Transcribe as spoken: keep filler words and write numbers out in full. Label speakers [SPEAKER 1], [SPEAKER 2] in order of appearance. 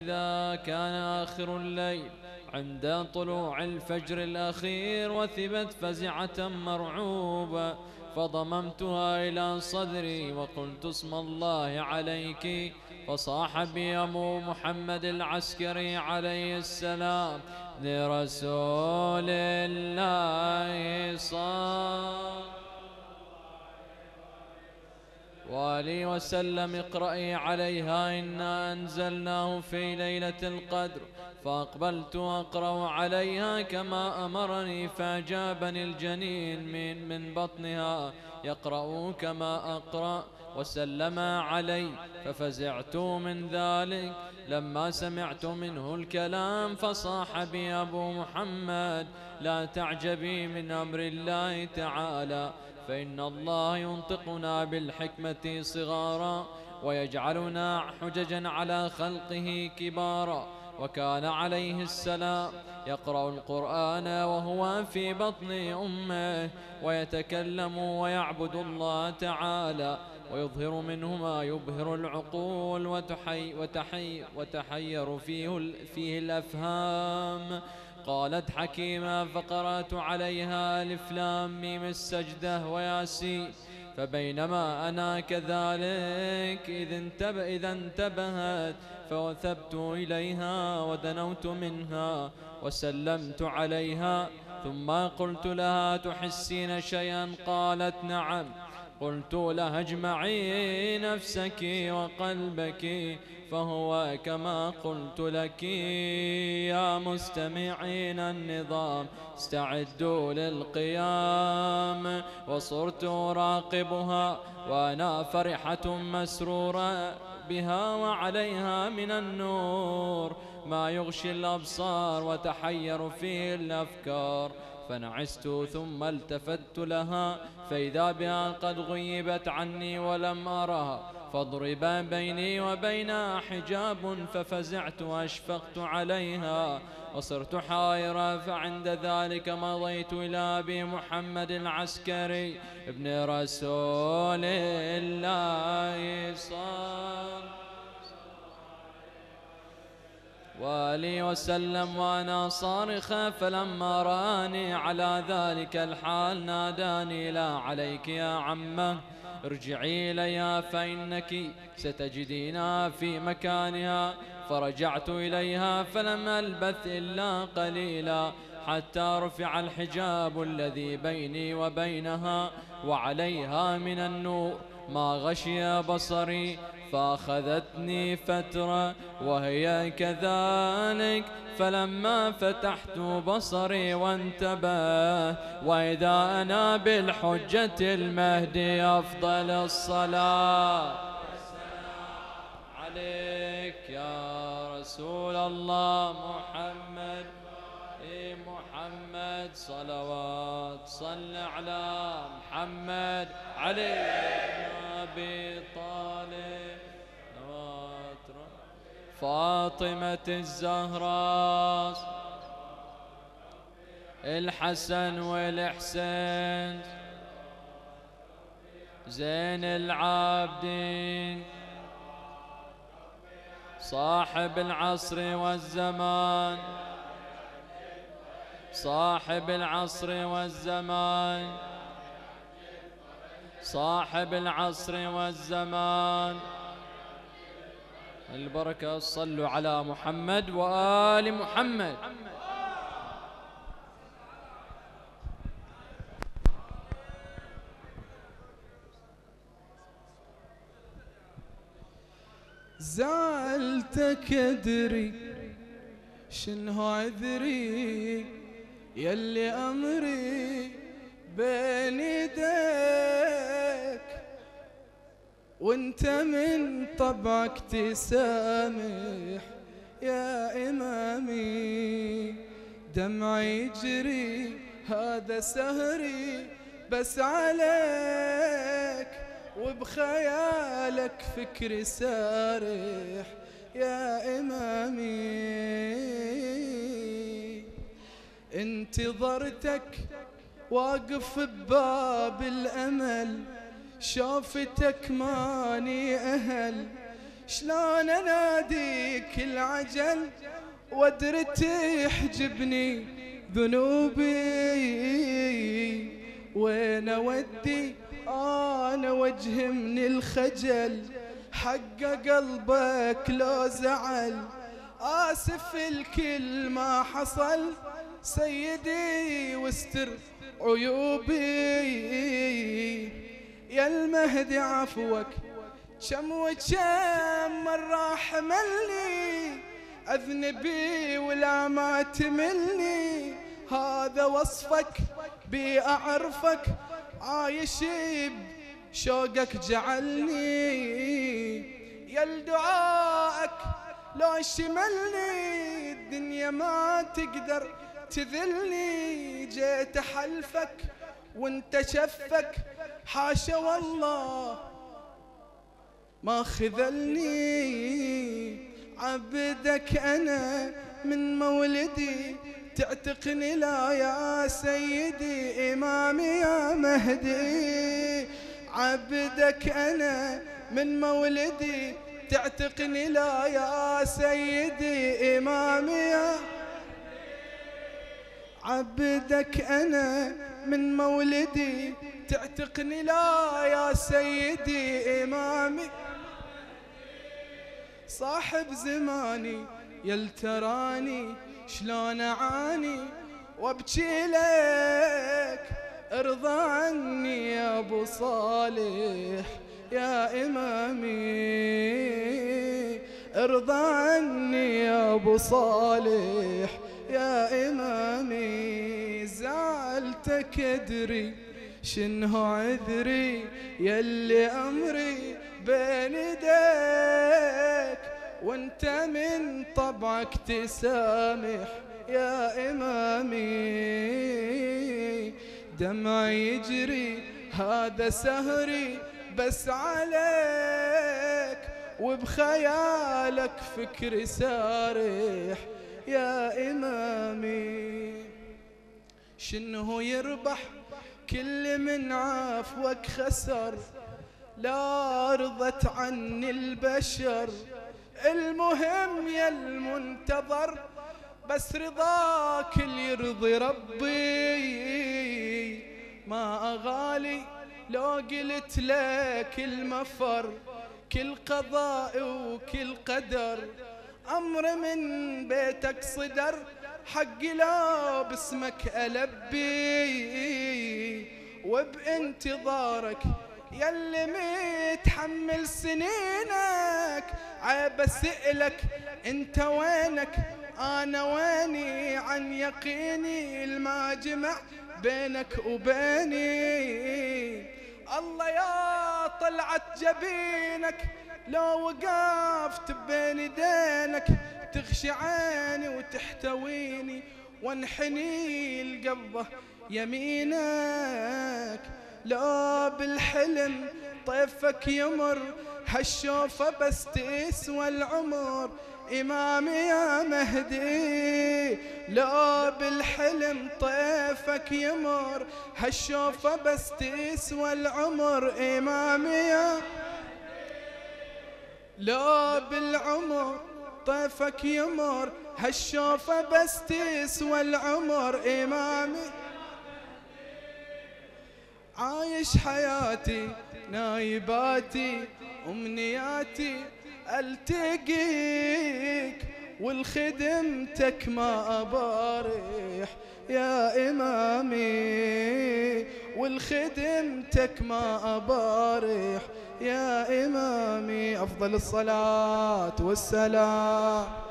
[SPEAKER 1] إذا كان آخر الليل عند طلوع الفجر الأخير وثبت فزعة مرعوبة، فضممتها إلى صدري وقلت اسم الله عليك، فصاح بي أبو محمد العسكري عليه السلام لرسول الله صلى وآله وسلم اقرأي عليها إنا أنزلناه في ليلة القدر. فأقبلت أقرأ عليها كما أمرني، فأجابني الجنين من, من بطنها يقرأ كما أقرأ وسلم علي، ففزعت من ذلك لما سمعت منه الكلام، فصاح بي أبو محمد لا تعجبي من أمر الله تعالى، فإن الله ينطقنا بالحكمة صغارا ويجعلنا حججا على خلقه كبارا. وكان عليه السلام يقرأ القرآن وهو في بطن أمه ويتكلم ويعبد الله تعالى، ويظهر منه ما يبهر العقول وتحي وتحي وتحير فيه, فيه الأفهام. قالت حكيمة فقرأت عليها ألف لام ميم السجدة وياسين، فبينما أنا كذلك إذ انتبه إذا انتبهت فوثبت إليها ودنوت منها وسلمت عليها، ثم قلت لها تحسين شيئا؟ قالت نعم. قلت لها اجمعي نفسك وقلبك فهو كما قلت لك. يا مستمعين النظام استعدوا للقيام. وصرت أراقبها وأنا فرحة مسرورة بها وعليها من النور ما يغشي الأبصار وتحير فيه الأفكار، فنعست ثم التفت لها فإذا بها قد غيبت عني ولم أرها، فضرب بيني وبينها حجاب ففزعت وأشفقت عليها وصرت حائرة. فعند ذلك مضيت إلى أبي محمد العسكري ابن رسول الله صلى وآله وسلم وأنا صارخة، فلما رآني على ذلك الحال ناداني لا عليك يا عمه ارجعي إليها فإنك ستجدينها في مكانها. فرجعت إليها فلم ألبث إلا قليلا حتى رفع الحجاب الذي بيني وبينها وعليها من النور ما غشي بصري، فأخذتني فترة وهي كذلك، فلما فتحت بصري وانتبه وإذا أنا بالحجة المهدي أفضل الصلاة عليك يا رسول الله محمد إيه محمد صلوات صل على محمد علي أبي طالب فاطمة الزهراء الحسن والحسين زين العابدين صاحب العصر والزمان صاحب العصر والزمان صاحب العصر والزمان. البركة صلوا على محمد وآل محمد.
[SPEAKER 2] زعلتك ادري شنو عذري يلي امري بين يديك وانت من طبعك تسامح يا امامي. دمعي يجري هذا سهري بس عليك وبخيالك فكري سارح يا إمامي. انتظرتك واقف بباب الأمل شافتك ماني أهل شلون اناديك العجل وادري تحجبني ذنوبي، وين اودي انا وجه من الخجل، حق قلبك لو زعل، آسف الكل ما حصل سيدي واستر عيوبي. يا المهدي عفوك كم وكم مرة حملني أذنبي ولا ما تملني، هذا وصفك بي أعرفك عايش بشوقك جعلني. يا الدعائك لو شملني الدنيا ما تقدر تذلني، جيت أحلفك وانت شفك حاشا والله ما خذلني. عبدك أنا من مولدي تعتقني لا يا سيدي إمامي يا مهدي، عبدك أنا من مولدي تعتقني لا يا سيدي إمامي يا عبدك أنا من مولدي تعتقني لا يا سيدي إمامي. صاحب زماني يلتراني شلون أعاني وابكي لك، ارضى عني يا أبو صالح يا إمامي، ارضى عني يا أبو صالح يا إمامي. زعلتك أدري شنو عذري يلي أمري بين يديك، وانت من طبعك تسامح يا إمامي. دمعي يجري هذا سهري بس عليك، وبخيالك فكري سارح يا إمامي. شنو يربح كل من عفوك خسر، لا رضت عني البشر، المهم يا المنتظر بس رضاك اللي يرضي ربي. ما أغالي لو قلت لك المفر، كل قضاء وكل قدر أمر من بيتك صدر، حقي لا باسمك ألبي. وبانتظارك يلي متحمل سنينك، عيب اسألك انت وينك انا ويني، عن يقيني الماجمع بينك وبيني. الله يا طلعت جبينك لو وقفت بين يدينك، تغشي عيني وتحتويني وانحني القبضة يمينك. لا بالحلم طيفك يمر هالشوفة بس تسوى العمر إمامي يا مهدي. لا بالحلم طيفك يمر هالشوفة بس تسوى العمر إمامي يا لا بالعمر طيفك يمر هالشوفة بس تسوى العمر إمامي. عايش حياتي نايباتي أمنياتي ألتقيك، والخدمتك ما أبارح يا إمامي، والخدمتك ما أبارح يا إمامي. أفضل الصلاة والسلام